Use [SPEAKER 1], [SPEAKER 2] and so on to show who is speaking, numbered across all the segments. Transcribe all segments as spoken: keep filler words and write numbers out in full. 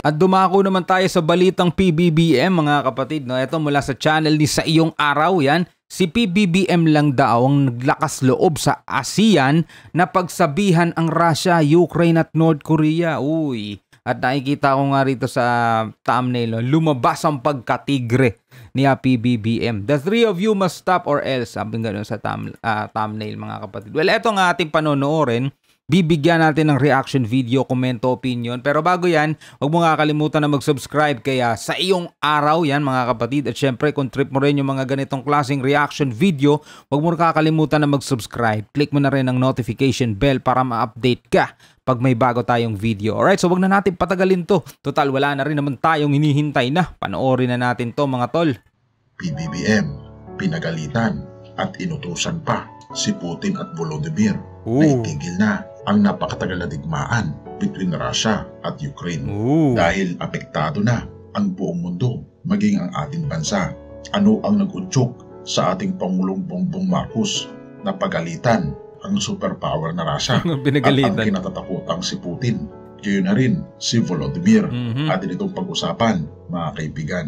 [SPEAKER 1] At dumako naman tayo sa balitang P B B M mga kapatid. No? Ito mula sa channel ni Sa Iyong Araw yan. Si P B B M lang daw ang naglakas loob sa ASEAN na pagsabihan ang Russia, Ukraine at North Korea. Uy, at nakikita ko nga rito sa thumbnail, no? Lumabas ang pagkatigre ni P B B M. The three of you must stop or else. Sabi nga sa thumb, uh, thumbnail mga kapatid. Well, ito nga ating panonoorin. Bibigyan natin ng reaction video, komento, opinion. Pero bago yan, huwag mo nga kalimutan na mag-subscribe kaya Sa Iyong Araw yan mga kapatid. At syempre, kung trip mo rin yung mga ganitong klaseng reaction video, huwag mo kakalimutan na mag-subscribe. Click mo na rin ang notification bell para ma-update ka pag may bago tayong video. Alright, so huwag na natin patagalin to. Total, wala na rin naman tayong hinihintay na. Panoorin na natin to mga tol.
[SPEAKER 2] P B B M, pinagalitan at inutusan pa si Putin at Volodymyr
[SPEAKER 1] Ooh.
[SPEAKER 2] na itigil na ang napakatagal na digmaan between Russia at Ukraine.
[SPEAKER 1] Ooh.
[SPEAKER 2] Dahil apektado na ang buong mundo, maging ang ating bansa. Ano ang nag-udyok sa ating Pangulong Bongbong Marcos na pagalitan ang superpower na Russia at ang kinatatakutang si Putin? Gayon na rin si Volodymyr.
[SPEAKER 1] Mm-hmm.
[SPEAKER 2] Atin itong pag-usapan, mga kaibigan.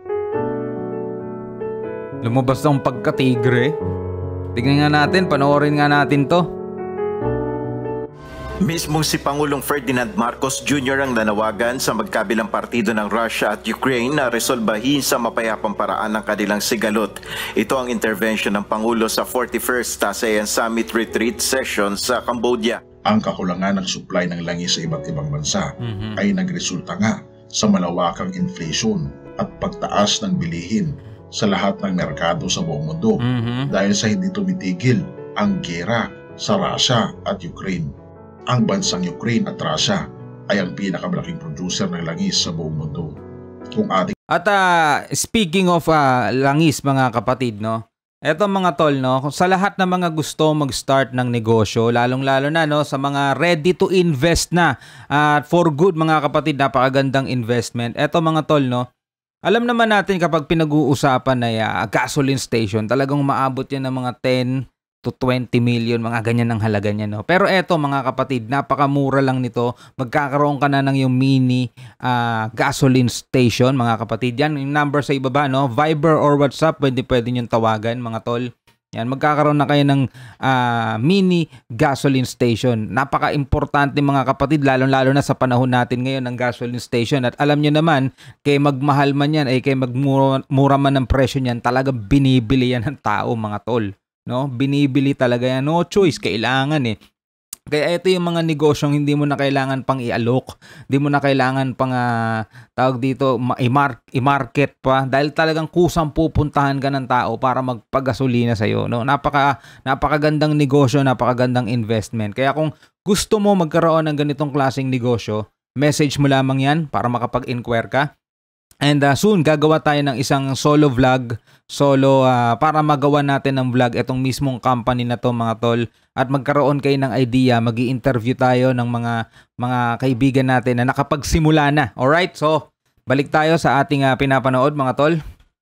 [SPEAKER 1] Lumabas ang pagkatigre. Tignan nga natin, panoorin nga natin to.
[SPEAKER 3] Mismong si Pangulong Ferdinand Marcos Junior ang nanawagan sa magkabilang partido ng Russia at Ukraine na resolbahin sa mapayapang paraan ang kanilang sigalot. Ito ang intervention ng Pangulo sa forty-first ASEAN Summit Retreat Session sa Cambodia.
[SPEAKER 2] Ang kakulangan ng supply ng langis sa iba't ibang bansa
[SPEAKER 1] mm-hmm.
[SPEAKER 2] ay nagresulta nga sa malawakang inflation at pagtaas ng bilihin sa lahat ng merkado sa buong mundo
[SPEAKER 1] mm-hmm.
[SPEAKER 2] dahil sa hindi tumitigil ang giyera sa Russia at Ukraine. Ang bansang Ukraine at Russia ay ang pinakamalaking producer ng langis sa buong mundo. Kung ating
[SPEAKER 1] At uh, speaking of uh, langis mga kapatid, no? Eto mga tol, no? Sa lahat ng mga gusto mag-start ng negosyo, lalong-lalo na no sa mga ready to invest na at uh, for good mga kapatid, napakagandang investment. Eto mga tol, no? Alam naman natin kapag pinag-uusapan na uh, gasoline station, talagang maabot yan ng mga ten to twenty million, mga ganyan ang halaga niya, no? Pero eto mga kapatid, napakamura lang nito. Magkakaroon ka na ng yung mini uh, gasoline station, mga kapatid. Yan, yung number sa ibaba, no? Viber or WhatsApp, pwede pwede nyo tawagan, mga tol. Yan, magkakaroon na kayo ng uh, mini gasoline station. Napaka-importante mga kapatid, lalong-lalo na sa panahon natin ngayon ng gasoline station. At alam nyo naman, kay magmahal man yan, ay kay magmura mura man ng presyo niyan, talagang binibili yan ng tao, mga tol. No, binibili talaga yan. No choice, kailangan eh. Kaya ito yung mga negosyong hindi mo na kailangan pang i-alok. Hindi mo na kailangan pang uh, tawag dito, i-market pa. Dahil talagang kusang pupuntahan ka ng tao para magpagasolina sa'yo. No? Napaka, napakagandang negosyo, napakagandang investment. Kaya kung gusto mo magkaroon ng ganitong klaseng negosyo, message mo lamang yan para makapag-inquire ka. And uh, soon, gagawa tayo ng isang solo vlog, solo uh, para magawa natin ng vlog itong mismong company na to mga tol. At magkaroon kayo ng idea, magi-interview tayo ng mga mga kaibigan natin na nakapagsimula na. Alright, so balik tayo sa ating uh, pinapanood mga tol.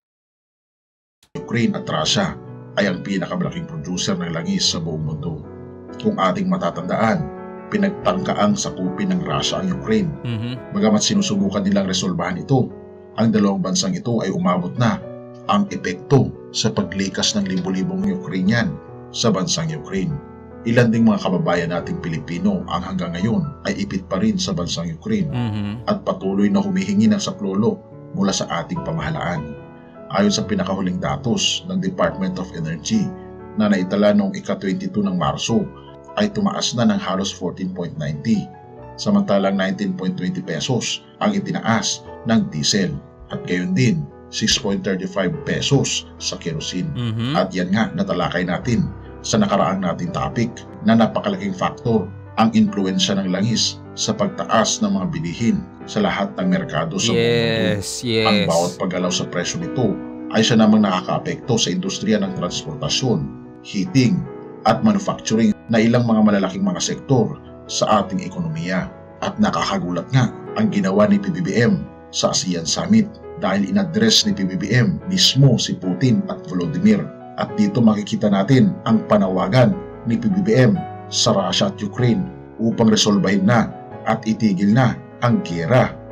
[SPEAKER 2] Ukraine at Russia ay ang pinakamalaking producer ng langis sa buong mundo. Kung ating matatandaan, pinagtangkaang sakupin ng Russia ang Ukraine.
[SPEAKER 1] Mm-hmm.
[SPEAKER 2] Bagamat sinusubukan nilang resolbahan ito, ang dalawang bansang ito ay umabot na ang epekto sa paglikas ng libo-libong Ukrainian sa bansang Ukraine. Ilan ding mga kababayan nating Pilipino ang hanggang ngayon ay ipit pa rin sa bansang Ukraine
[SPEAKER 1] mm-hmm.
[SPEAKER 2] at patuloy na humihingi ng saklolo mula sa ating pamahalaan. Ayon sa pinakahuling datos ng Department of Energy na naitala noong ika twenty-two ng Marso ay tumaas na ng halos fourteen point nine zero, samantalang nineteen point two zero pesos ang itinaas ng diesel at gayon din six point three five pesos sa kerosene.
[SPEAKER 1] Mm-hmm.
[SPEAKER 2] At yan nga natalakay natin sa nakaraang nating topic na napakalaking faktor ang impluensya ng langis sa pagtaas ng mga bilihin sa lahat ng merkado sa
[SPEAKER 1] yes,
[SPEAKER 2] buong mundo.
[SPEAKER 1] Yes.
[SPEAKER 2] Ang bawat paggalaw sa presyo nito ay siya namang nakakaapekto sa industriya ng transportasyon, heating at manufacturing na ilang mga malalaking mga sektor sa ating ekonomiya. At nakakagulat nga ang ginawa ni P B B M sa ASEAN Summit dahil inaddress ni P B B M mismo si Putin at Volodymyr. At dito makikita natin ang panawagan ni P B B M sa Russia at Ukraine upang resolbahin na at itigil na ang giyera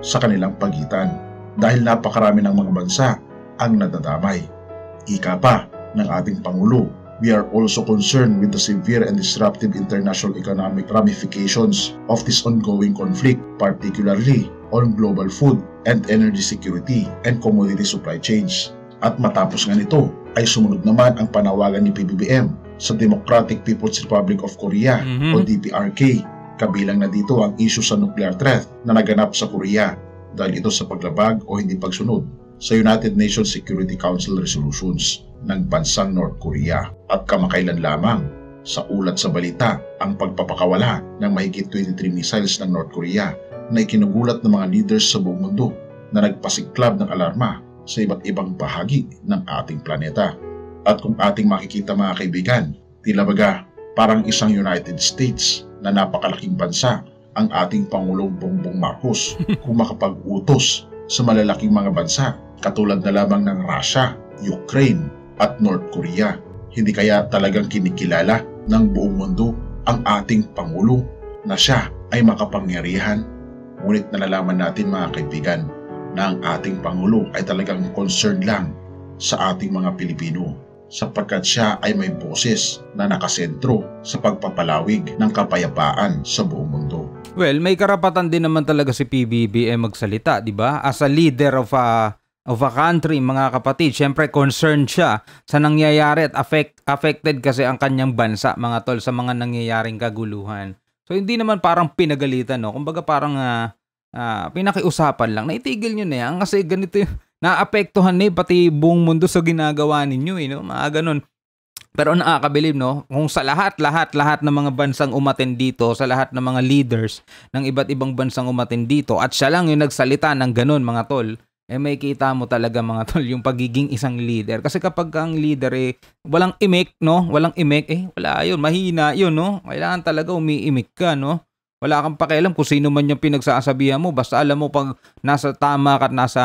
[SPEAKER 2] sa kanilang pagitan dahil napakarami ng mga bansa ang nadadamay. Ika pa ng ating Pangulo, we are also concerned with the severe and disruptive international economic ramifications of this ongoing conflict, particularly on global food and energy security and commodity supply chains. At matapos nga nito ay sumunod naman ang panawagan ni P B B M sa Democratic People's Republic of Korea mm-hmm. o D P R K. Kabilang na dito ang issue sa nuclear threat na naganap sa Korea dahil ito sa paglabag o hindi pagsunod sa United Nations Security Council resolutions ng bansang North Korea. At kamakailan lamang sa ulat sa balita ang pagpapakawala ng mahigit twenty-three missiles ng North Korea na ikinugulat ng mga leaders sa buong mundo na nagpasiklab ng alarma sa iba't ibang bahagi ng ating planeta. At kung ating makikita mga kaibigan, tila baga parang isang United States na napakalaking bansa ang ating Pangulong Bongbong Marcos kung makapag-utos sa malalaking mga bansa katulad na lamang ng Russia, Ukraine at North Korea. Hindi kaya talagang kinikilala ng buong mundo ang ating Pangulo na siya ay makapangyarihan? Ngunit nalalaman natin mga kaibigan na ang ating Pangulo ay talagang concerned lang sa ating mga Pilipino sapagkat siya ay may boses na nakasentro sa pagpapalawig ng kapayapaan sa buong mundo.
[SPEAKER 1] Well, may karapatan din naman talaga si P B B M magsalita, di ba? As a leader of a of a country, mga kapatid, syempre concerned siya sa nangyayari at affect, affected kasi ang kanyang bansa, mga tol, sa mga nangyayaring kaguluhan. So hindi naman parang pinagalitan, no? Kumbaga parang uh, uh, pinakiusapan lang. Naitigil nyo na yan kasi ganito yung naapektuhan na eh, pati buong mundo sa ginagawa ninyo, eh, no? Mga ganun. Pero nakakabilib, no? Kung sa lahat, lahat, lahat ng mga bansang umaten dito, sa lahat ng mga leaders ng iba't ibang bansang umaten dito, at siya lang yung nagsalita ng ganun, mga tol, eh may kita mo talaga, mga tol, yung pagiging isang leader. Kasi kapag ang leader, eh, walang imik, no? Walang imik, eh, wala yun. Mahina yun, no? Kailangan talaga umiimik ka, no? Wala kang pakialam kung sino man yung pinagsasabihan mo. Basta alam mo pag nasa tama ka at nasa...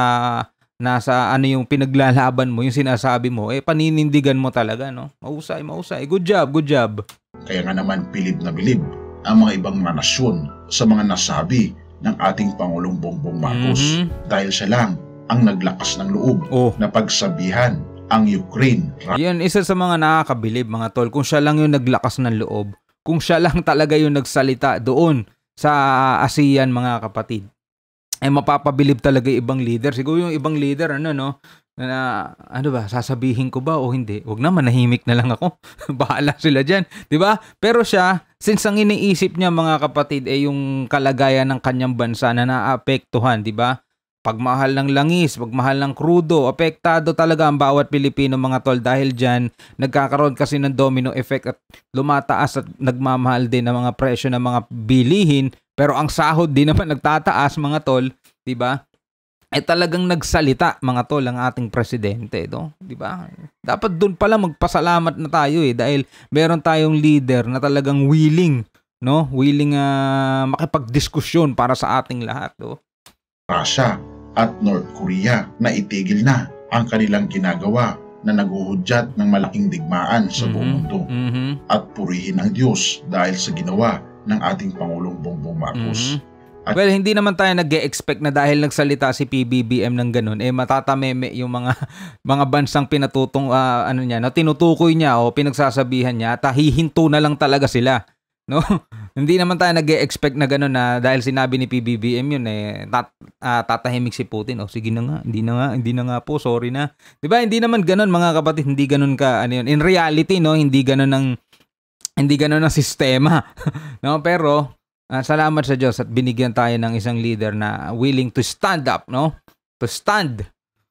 [SPEAKER 1] nasa ano yung pinaglalaban mo, yung sinasabi mo, eh paninindigan mo talaga, no? Mausay, mausay. Good job, good job.
[SPEAKER 2] Kaya nga naman bilib na bilib ang mga ibang mga nasyon sa mga nasabi ng ating Pangulong Bongbong Marcos mm-hmm. dahil siya lang ang naglakas ng loob oh. na pagsabihan ang Ukraine.
[SPEAKER 1] Yan, isa sa mga nakakabilib, mga tol, kung siya lang yung naglakas ng loob, kung siya lang talaga yung nagsalita doon sa ASEAN, mga kapatid, ay eh, mapapabilib talaga yung ibang leader. Siguro yung ibang leader, ano, no? Na, ano ba, sasabihin ko ba o hindi? Huwag na, manahimik na lang ako. Bahala sila dyan. Diba? Pero siya, since ang iniisip niya, mga kapatid, eh yung kalagayan ng kanyang bansa na naapektuhan, diba? Pagmahal ng langis, pagmahal ng krudo, apektado talaga ang bawat Pilipino, mga tol. Dahil dyan, nagkakaroon kasi ng domino effect at lumataas at nagmamahal din ng mga presyo ng mga bilihin. Pero ang sahod din naman nagtataas, mga tol, 'di ba? Eh talagang nagsalita, mga tol, ang ating presidente, no? 'Di ba? Dapat doon pala magpasalamat na tayo eh dahil meron tayong leader na talagang willing, no? Willing uh, makipagdiskusyon para sa ating lahat, no?
[SPEAKER 2] Russia at North Korea na itigil na ang kanilang ginagawa na naguhudyat ng malaking digmaan sa mm-hmm. buong mundo mm-hmm. at purihin ang Diyos dahil sa ginawa ng ating Pangulong Bongbong Marcos.
[SPEAKER 1] Mm-hmm. At, well, hindi naman tayo nag-e-expect na dahil nagsalita si P B B M ng ganun, eh matatameme yung mga mga bansang pinatutong uh, ano niya, na tinutukoy niya o pinagsasabihan niya at hihinto na lang talaga sila, no? Hindi naman tayo nag-e-expect na ganun na dahil sinabi ni P B B M yun eh tat, uh, tatahimik si Putin. O oh, sige na nga, hindi na nga, hindi na nga po, sorry na. 'Di ba? Hindi naman ganun, mga kapatid, hindi ganun ka ano yun. In reality, no, hindi ganun ng hindi gano'n ang sistema. No? Pero, uh, salamat sa Diyos at binigyan tayo ng isang leader na willing to stand up, no? To stand.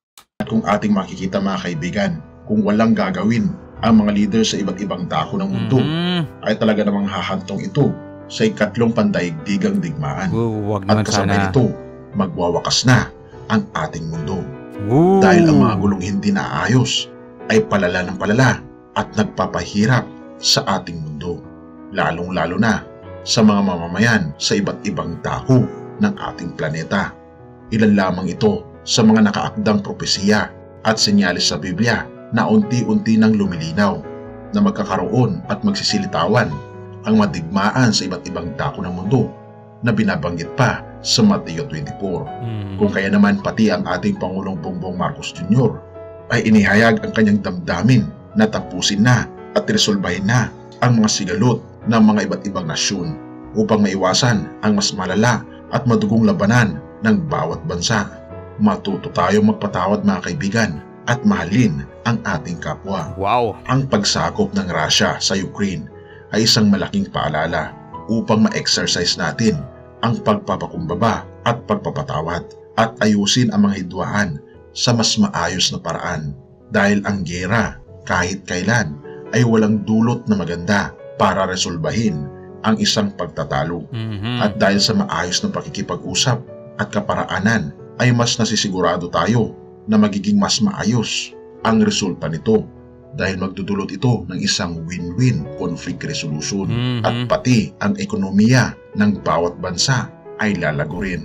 [SPEAKER 2] At kung ating makikita, mga kaibigan, kung walang gagawin ang mga leader sa iba't ibang dako ng mundo, mm-hmm. ay talaga namang hahantong ito sa ikatlong pandaigdigang digmaan.
[SPEAKER 1] Ooh, wag
[SPEAKER 2] at kasabay
[SPEAKER 1] sana.
[SPEAKER 2] nito, magwawakas na ang ating mundo.
[SPEAKER 1] Ooh.
[SPEAKER 2] Dahil ang mga gulong hindi naayos ay palala ng palala at nagpapahirap sa ating mundo, lalong-lalo na sa mga mamamayan sa iba't ibang dako ng ating planeta. Ilan lamang ito sa mga nakaakdang propesiya at senyalis sa Biblia na unti-unti nang lumilinaw na magkakaroon at magsisilitawan ang madigmaan sa iba't ibang dako ng mundo na binabanggit pa sa Mateo twenty-four. Mm-hmm. Kung kaya naman pati ang ating Pangulong Bongbong Marcos Junior ay inihayag ang kanyang damdamin na tapusin na at resolbahin na ang mga sigalot ng mga iba't ibang nasyon upang maiwasan ang mas malala at madugong labanan ng bawat bansa. Matuto tayong magpatawad mga kaibigan at mahalin ang ating kapwa.
[SPEAKER 1] Wow!
[SPEAKER 2] Ang pagsakop ng Russia sa Ukraine ay isang malaking paalala upang ma-exercise natin ang pagpapakumbaba at pagpapatawad at ayusin ang mga hidwaan sa mas maayos na paraan. Dahil ang giyera kahit kailan ay walang dulot na maganda para resolbahin ang isang pagtatalo. Mm-hmm. At dahil sa maayos na pakikipag-usap at kaparaanan ay mas nasisigurado tayo na magiging mas maayos ang resulta nito dahil magdudulot ito ng isang win-win conflict resolution. Mm-hmm. At pati ang ekonomiya ng bawat bansa ay lalago rin.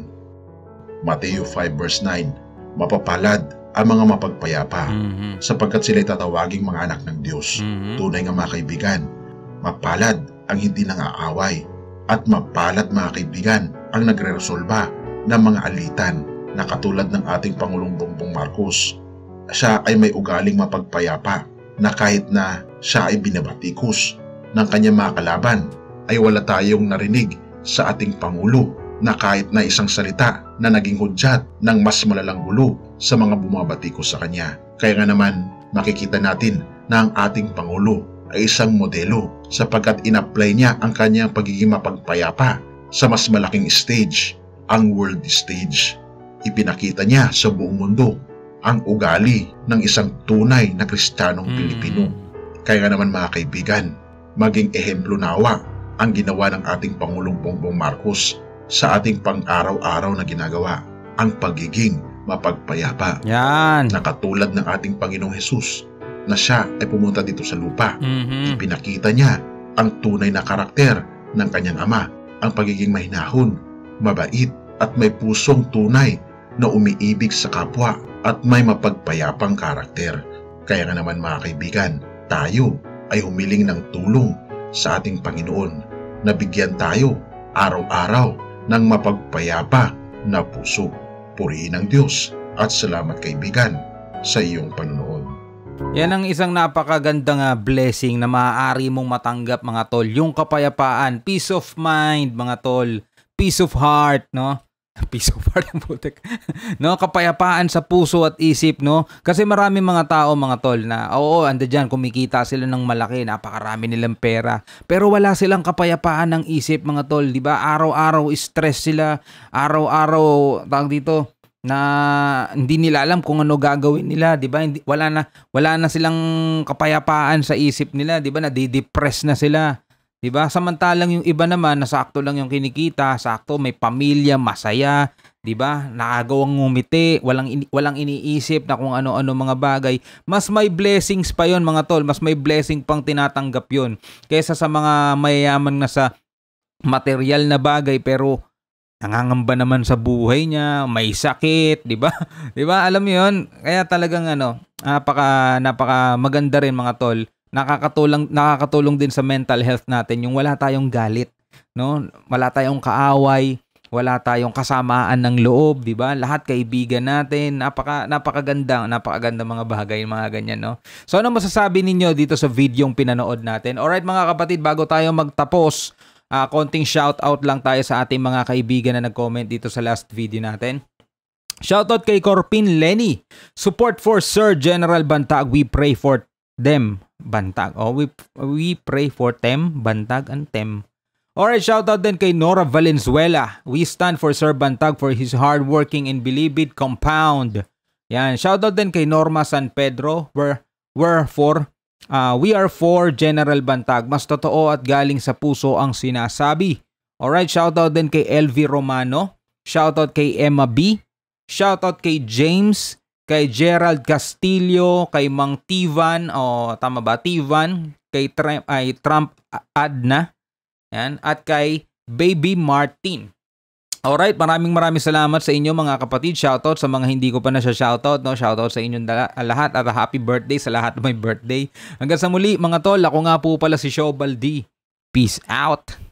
[SPEAKER 2] Mateo five verse nine, mapapalad ang mga mapagpayapa mm-hmm. sapagkat sila'y tatawaging mga anak ng Diyos. Mm-hmm. Tunay nga mga kaibigan, mapalad ang hindi nangaaway at mapalad mga kaibigan ang nagre-resolba ng mga alitan na katulad ng ating Pangulong Bongbong Marcos. Siya ay may ugaling mapagpayapa na kahit na siya ay binabatikos ng kanyang mga kalaban ay wala tayong narinig sa ating Pangulo na kahit na isang salita na naging hudyat ng mas malalang gulo sa mga bumabatikos sa kanya. Kaya nga naman makikita natin na ang ating Pangulo ay isang modelo sapagkat in-apply niya ang kanyang pagiging mapagpayapa sa mas malaking stage, ang world stage. Ipinakita niya sa buong mundo ang ugali ng isang tunay na Kristiyanong mm. Pilipino. Kaya nga naman mga kaibigan, maging ehemplo nawa ang ginawa ng ating Pangulong Bongbong Marcos sa ating pang-araw-araw na ginagawa, ang pagiging mapagpayapa.
[SPEAKER 1] Yan.
[SPEAKER 2] Na katulad ng ating Panginoong Hesus na siya ay pumunta dito sa lupa. Mm-hmm. Ipinakita niya ang tunay na karakter ng kanyang ama, ang pagiging mahinahon, mabait at may pusong tunay na umiibig sa kapwa at may mapagpayapang karakter. Kaya nga naman mga kaibigan, tayo ay humiling ng tulong sa ating Panginoon na bigyan tayo araw-araw ng mapagpayapa na puso. Purihin ang Diyos at salamat kaibigan sa iyong panonood.
[SPEAKER 1] Yan ang isang napakagandang uh, blessing na maaari mong matanggap mga tol. Yung kapayapaan, peace of mind mga tol, peace of heart, no? Peace of heart ang putek. No, kapayapaan sa puso at isip, no? Kasi marami mga tao mga tol na oo, ando diyan kumikita sila ng malaki, napakarami nilang pera, pero wala silang kapayapaan ng isip mga tol, di ba? Araw-araw stress sila, araw-araw tawag dito na hindi nila alam kung ano gagawin nila, di ba? Hindi, wala na wala na silang kapayapaan sa isip nila, di ba? Nadi-depress na sila. Diba? Samantalang yung iba naman, nasakto lang yung kinikita, sakto, may pamilya, masaya, diba? Nakagawang ngumiti, walang, ini walang iniisip na kung ano-ano mga bagay. Mas may blessings pa yon mga tol, mas may blessing pang tinatanggap yon kaysa sa mga mayayaman na sa material na bagay pero nangangamba naman sa buhay niya, may sakit, diba? Diba? Alam mo yun? Kaya talagang ano, napaka, napaka maganda rin mga tol. Nakakatulong nakakatulong din sa mental health natin yung wala tayong galit, no? Wala tayong kaaway, wala tayong kasamaan ng loob, 'di ba? Lahat kaibigan natin, napaka napakaganda, napakaganda mga bagay, mga ganyan, no? So ano masasabi ninyo dito sa videong pinanood natin? Alright mga kapatid, bago tayo magtapos, uh, konting shout out lang tayo sa ating mga kaibigan na nag-comment dito sa last video natin. Shoutout kay Corpin Lenny. Support for Sir General Bantag. We pray for them. Bantag. Oh, we we pray for them, Bantag and Tem. Alright, shoutout din kay Nora Valenzuela. We stand for Sir Bantag for his hardworking and believed compound. Yan, shoutout din kay Norma San Pedro. We're, we're for, uh, we are for General Bantag. Mas totoo at galing sa puso ang sinasabi. Alright, shoutout din kay L V Romano. Shoutout kay Emma B. Shoutout kay James. Kay Gerald Castillo, kay Mang Tivan, o tama ba, Tivan, kay Trump, ay, Trump Adna, yan, at kay Baby Martin. Alright, maraming maraming salamat sa inyo mga kapatid. Shoutout sa mga hindi ko pa na siya shoutout, no? Shoutout sa inyong lahat at happy birthday sa lahat ng may birthday. Hanggang sa muli mga tol, ako nga po pala si Shobaldi. Peace out!